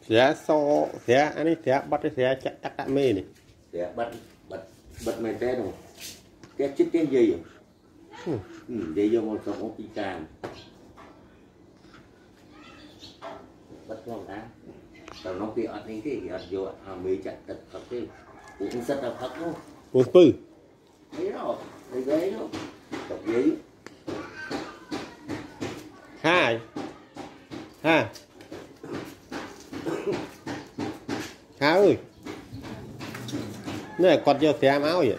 sẽ so sẽ anh ấy sẽ bắt cái sẽ chắc chắc đã mê này sẽ bắt mày té rồi té chết té gì rồi dây vô một số cái cam bắt con đá tao nó kia ăn những cái vô mì chặt thật thật cái cũng rất là thật luôn một pư thấy rồi thấy ghế luôn tập ghế hai ha Khá ơi này còn cho xe áo vậy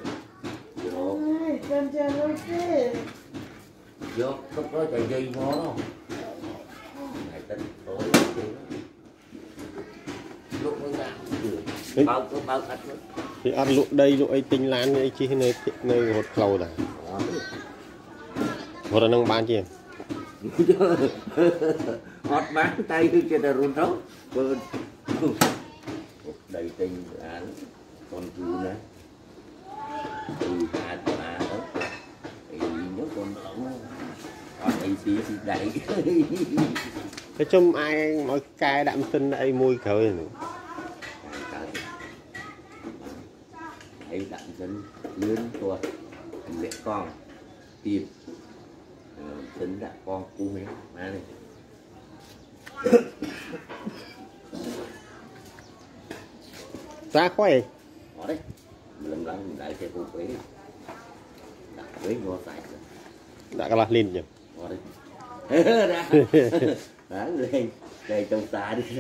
vô lúc đó chạy dây mó đâu này tính tối lúc mới ra bao khách nữa thì ăn lụa đây lụa ấy tinh lan ấy chi nơi hột khâu này hột là nông ban chi hột bán tay cho ta run rấu đầy tinh án con chú này hạt đó nhớ con lỏng ai xí đẩy cái chung ai nói cay đạm tinh ai môi khởi nữa ấy đạm tinh lớn tuổi mẹ con tìm tính đã con cú mấy má này ra khỏe ở đấy lần lần đại xe cô quế đặt quế vô sạch đã cả lên nhỉ ở đây đã lên đây trong xa đi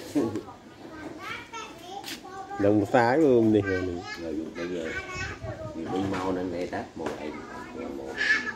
đồng xa ôm đi rồi bây giờ đi mau nên này tắt một em một